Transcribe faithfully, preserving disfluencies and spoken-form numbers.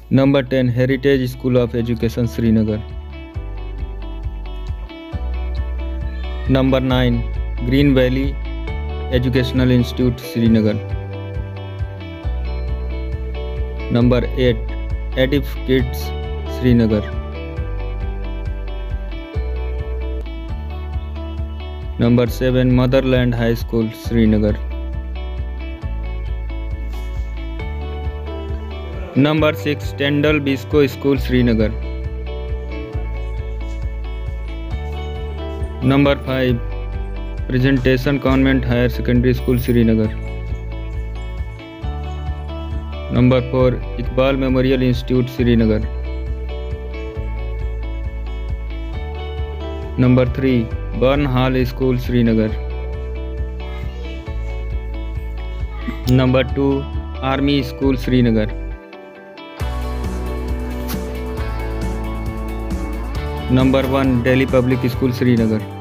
Number ten, Heritage School of Education, Srinagar. Number nine, Green Valley Educational Institute, Srinagar. Number eight, Edif Kids, Srinagar. Number seven, Motherland High School, Srinagar. Number six, Tendal Bisco School, Srinagar. Number five, Presentation Convent Higher Secondary School, Srinagar. Number four, Iqbal Memorial Institute, Srinagar. Number three, Burn Hall School, Srinagar. Number two, Army School, Srinagar. Number one, Delhi Public School, Srinagar.